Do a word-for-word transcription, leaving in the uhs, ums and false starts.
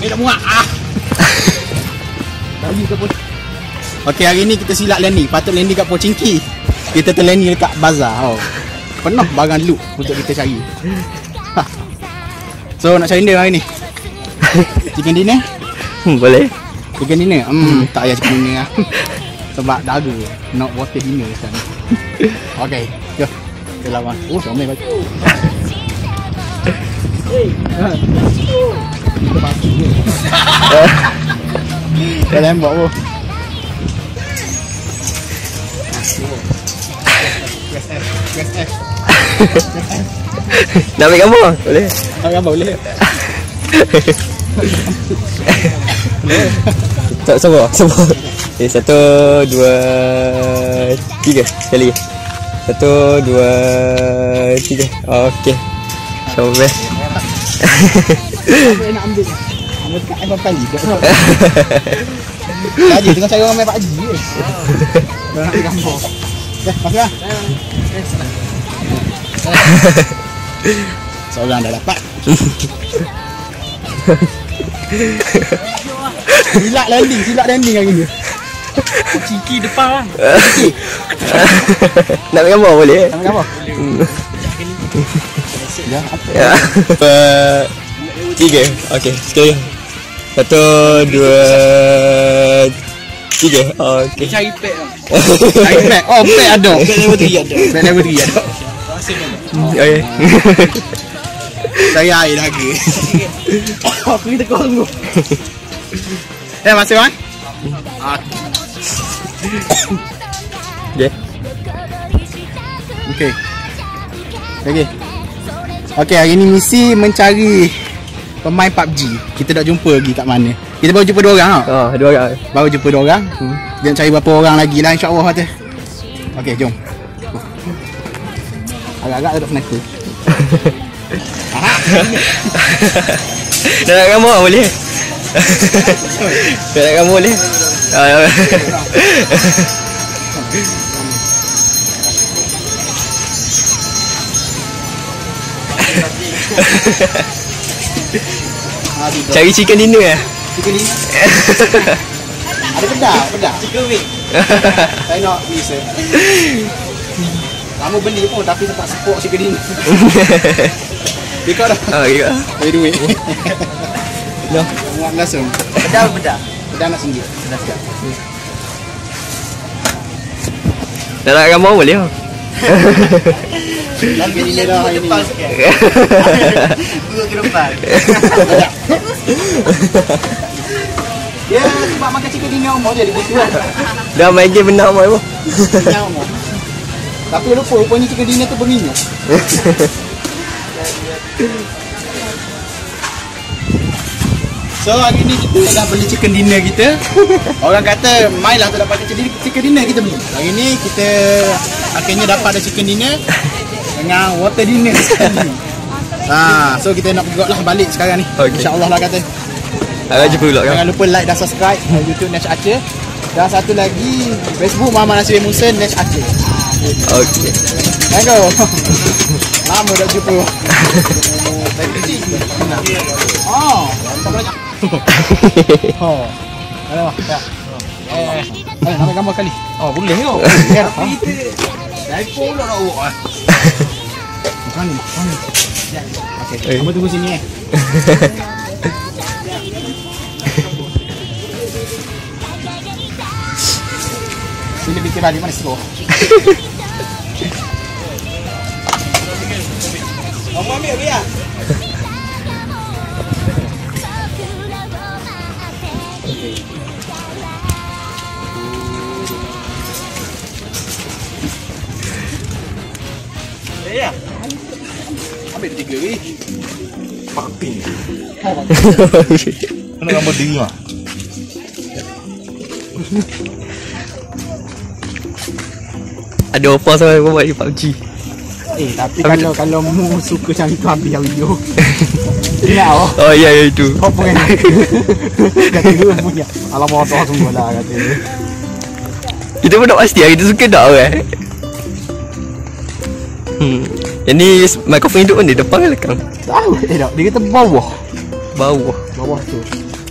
Eh tak muak. Ah. Bagi ke pun. Okey, hari ni kita silap landing. Patut landing kat Pochinki. Kita terlanding dekat bazar. Oh. Penuh barang loot untuk kita cari. So nak cari dinner hari ni. Chicken dinner? Hmm, boleh. Chicken dinner? Hmm, hmm. Tak payah chicken dinner lah. Sebab dahaga. Nak water dinner sekarang. Okey, jom. Kita lawan. Oh, comel baju. Hey. Kita pasti ni. Dah lembak pun. Yes F. Yes F. Nak ambil gambar? Boleh. Ambil gambar boleh. Tak sabar, sabar. Okay, satu, dua, tiga. Sekali. Satu, dua, tiga. Okey. Comel. Apa nak ambil? Ambil kat F kali. Tadi tengah cari orang main Pubg je. Dah nak ambil gambar. Dah, masuk lah. Seorang dah dapat. Silap landing, silap landing hari ni. Ciki depan lah. Nak ambil gambar boleh? Nak ambil gambar? Ya, apa? Ya. Tiga. Okey, sekali. Satu, dua, tiga. Okey. Cari pad lah. Cari pad. Oh, pad ada. Pad level tiga ada. Pad level tiga ada. Okey. Saya air lagi. Aku kita konggu. Eh, masuk kan? Okey. Okey. Okey. Okey, hari ni misi mencari pemain Pubg. Kita dah jumpa lagi kat mana? Kita baru jumpa dua orang tau. Oh, dua orang. Baru jumpa dua orang. Hmm. Kita nak cari berapa orang lagi lah, insya-Allah kata. Okey, jom. Agak-agak tak sniper. Dah nak gambar boleh? Dah nak gambar boleh? Cari chicken dinner eh? Chicken dinner? Ada pedas, pedas. Chicken wing. Saya nak bisa. Lama beli pun tapi tak support chicken dinner. Ikut dah. Ah, ikut. Bagi duit. No. Muat langsung. Pedas pedas. Pedas nak singgit. Pedas sikit. Dah nak gambar boleh ke? Lagi ni dah hari ni. Dua ke depan. Ya, sebab makan chicken dinner umur je dia gitu kan. Dah main game benar umur apa? Dinner umur. Tapi lupa rupanya chicken dinner tu berminyak. So hari ni kita dah beli chicken dinner kita. Orang kata mainlah tu dapat chicken dinner kita beli. Hari ni kita akhirnya dapat ada chicken dinner dengan water dinner sekali. Ha, so kita nak pergi lah balik sekarang ni. Okay. InsyaAllah lah kata. Agak jumpa pula kan. Jangan lupa like dan subscribe YouTube Nash Archer. Dan satu lagi Facebook Muhammad Nasir Musa Nash Archer. Okey. Let's go. Lama dah jumpa. Oh, tak banyak. Oh. Alah, ya. Eh, eh, nak gambar kali. Oh, boleh ke? Ya. iPhone lah nak buat. Bukan ni, bukan ni. Okey, kamu tunggu sini eh. Sini bikin balik mana sih? Kamu ambil biar. Ya. Ambil tiga ni. Pakai. Mana gambar diri mah? Ada offer sampai buat di Pubg. Eh, tapi Habis kalau kalau mu suka macam itu habis video. Ingat oh. Oh ya ya itu. Apa kan? Kata dia punya. Alamak motor semua lah kata dia. Kita pun tak pasti lah kita suka tak eh. Hmm. Yang ni mikrofon hidup ni depan ke belakang? Tahu eh tak. Dia kata bawah. Bawah. Bawah tu.